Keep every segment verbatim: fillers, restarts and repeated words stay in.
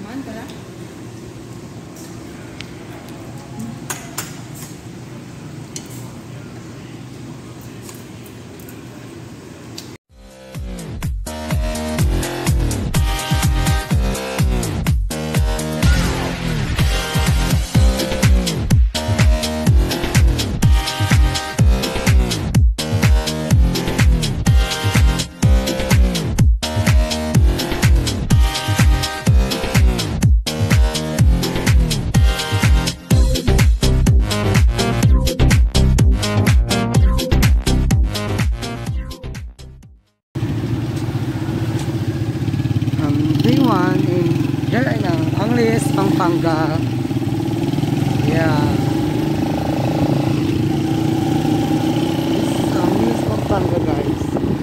Man pala. Pampanga. Yeah. This is Angles Pampanga, guys.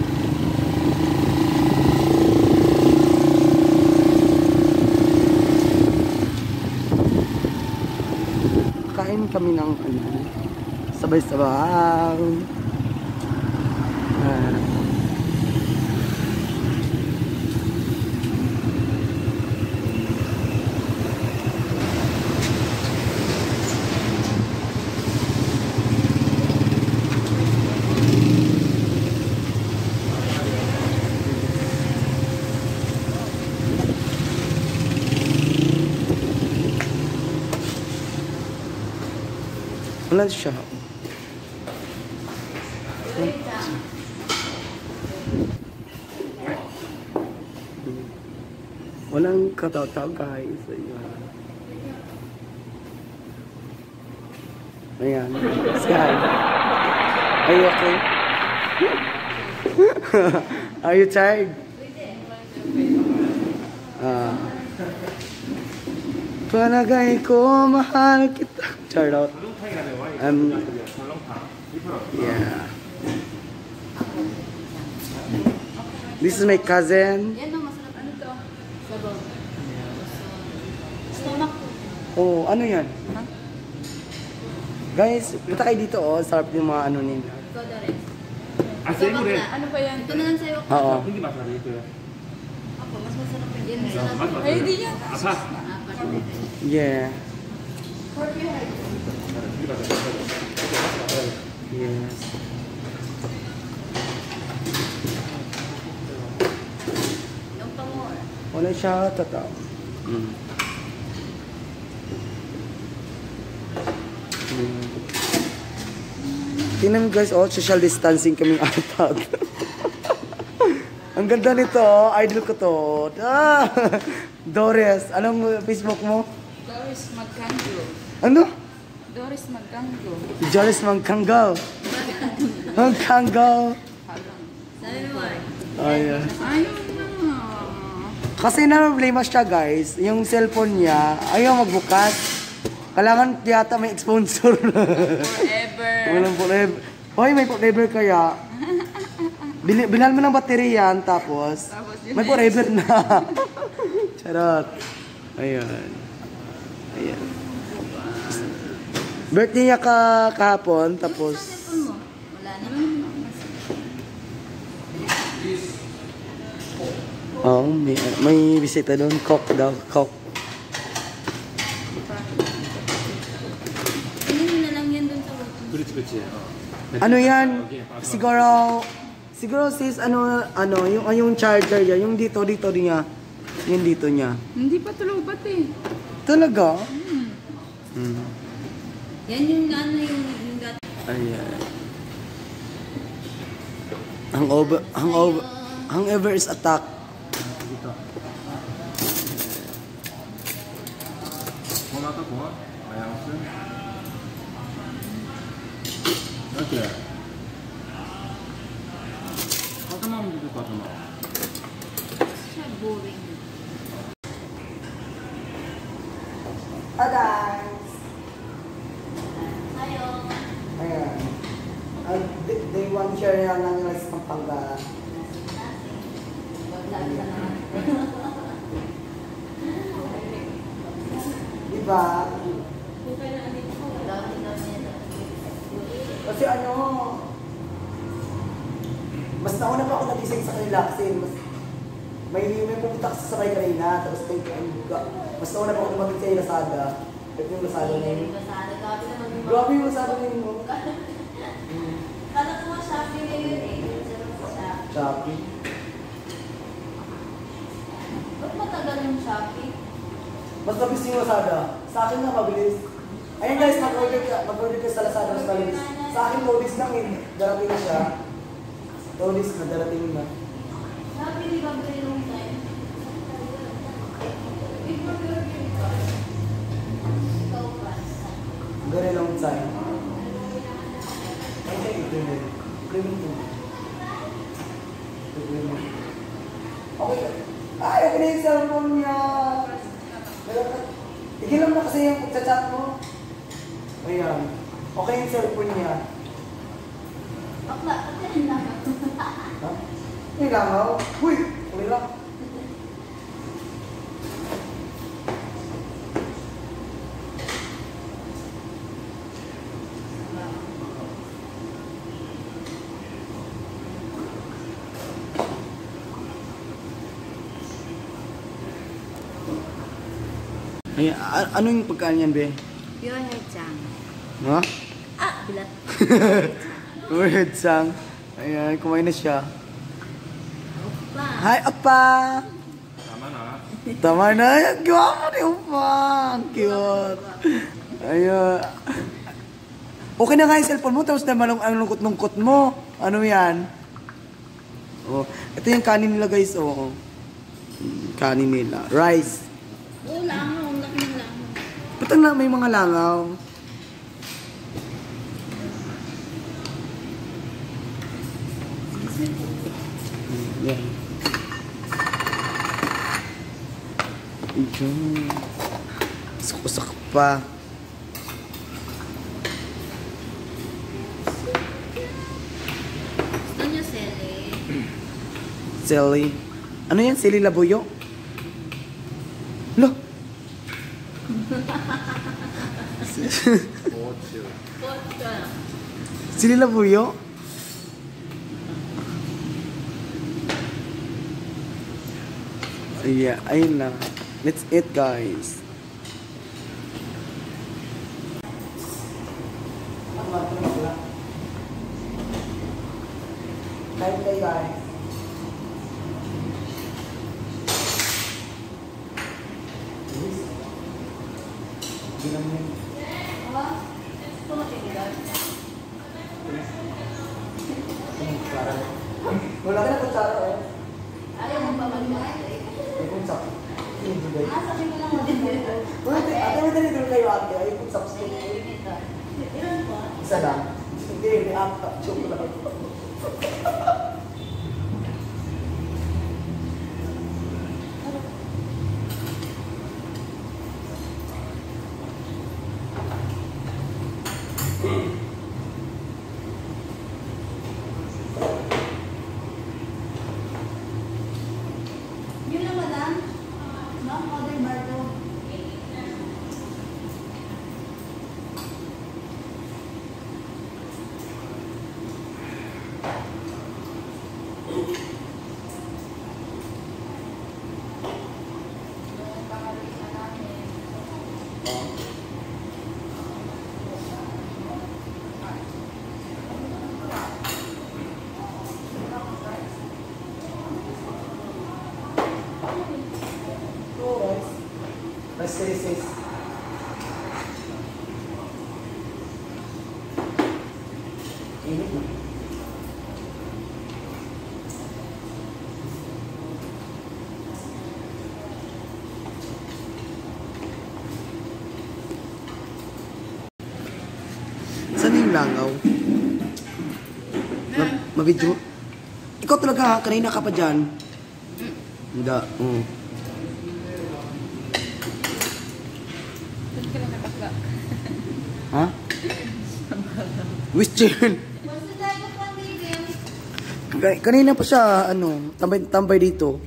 Kain kami ng ano, sabay-sabay. Uh, Wala siya. Walang kataw-taw, guys. Ayan. Ayan. Sky. Are you okay? Are you tired? Ah. Palagay ko mahal kita. Charlotte. Um, yeah. This is my cousin. Yan o, masarap. Ano to? Sabaw. Stomach. Oh, ano yan? Huh? Guys, punta kayo dito oh. Sarap yung mga ano nila. Ikaw na rin. Ah, sa'yo rin. Ano pa yan? Ito na lang sa'yo. Oo. Hindi masarap ito yan. Ako, mas masarap yan. Ay, hindi yan. Apa? Yeah. Yes. Wala siya tataw. Mm. Mm. Tingnan guys, oh, social distancing kaming apat. Ang ganda nito, oh. Idol ko to. Ah! Doris, anong Facebook mo? Doris Magkanggo. Ano? Doris Magkanggo. Doris Magkanggo. Magkanggo. Sabi mo ay. Ayun. Ayun na. Kasi na-problema siya guys, yung cellphone niya, ayaw magbukas. Kailangan yata may sponsor. Forever. Walang forever. Hoy, may forever kaya. Bil bilhan mo ng baterya yan, tapos, tapos may forever na. Charot. Ayan. Ayan. Birthday niya ka kahapon, tapos... Wala naman. Oh, may, may bisita doon. Coke daw. Coke. Hindi na lang yan doon sa water. Ano yan? Siguro... Siguro sis, ano, ano, yung, yung charger niya, yung dito, dito niya. Yung dito niya. Hindi pa tulubat eh. Talaga? Hmm. Hmm. Yan yung ano yung... yung gat Ayan. Hangover, hangover, hangover is attack. Dito. Kumata ko, ayaw ko. Okay. Kaka naman dito pa ito. siya boring. Hi guys! Hayo. Ayan. Uh, they, they want share yan ng rice Pampanga. Diba? Kasi ano, mas nauna pa ako nagising sa relaxing. Mas, may may pupunta ka sa sakay kanina, tapos may mas nauna pa ako kumagin sa'yo Lazada. Ito yung Lazada na yun. Grabe yung Lazada na yun mo. Kala ko mga Shopee na yun eh. Shopee? Ba't matagal yung Shopee? Mas mabilis yung Lazada. Sa akin na mabilis. Ayun guys, mag-order ka, mag-order ka sa Lazada, mas mabilis. Sa akin, two days lang eh. Darating na siya. two days na, darating na. Shopee, di ba very long time? Very long time. Okay, ito yun. Ito yun. Okay. Ay, okay na yung cellphone niya. Igilam na kasi yung pagchat mo. Ayan. Okay yung cellphone niya. Bakla, ba't yan lang? Ha? May langaw. Uy! Okay lang. Ay, ano yung pagkain yan, be? Pure head-sang. Ha? Ah, bilat. Pure head-sang. Ayan, kumain na siya. Opa. Hi, Opa! Tama na. Tama na yan. Gwapo ni Opa! Ang cute. Ayan. Okay na nga yung cellphone mo, tapos naman ang lungkot-lungkot mo. Ano yan? Oh, ito yung kanin nila, guys. Oh. Kanin nila. Rice. Oo, langaw. Ang laki ng langaw. Ba't na may mga langaw? Yan. Iyon. Sakusak pa. Gusto niyo sele? Sili. Ano yan? Sili labuyo? Lo! Ocho. Vodka. Sili labuyo? Yeah, ayun na. Let's eat, guys. Kain kayo, guys. Aba, gusto mo tinigal? Wala ka na kutsara, eh. Ayaw mo pa mag-mahal eh. May kutsak. Hindi, guys. Ah, sabi ko lang mo din dito. Ate, ate, ate, dito kayo, ate. Ay, kutsak. Ilan po? Isa lang. Hindi, may apat. Joke lang. Yun lang, madam. Ma'am, order bar to. Let's say this. Init na. Saan yung langaw? Ma mabidyo? Ikaw talaga, kanina ka pa dyan. Hindi. Mm. Ha? Western. Kanina pa siya, ano, tambay, tambay dito.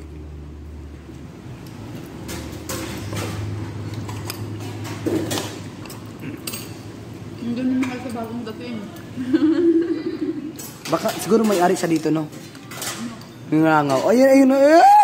Hindi naman kayo sa bagong dating. Baka siguro may ari siya dito, no? Yung langaw. Ayun, ayun, ayun.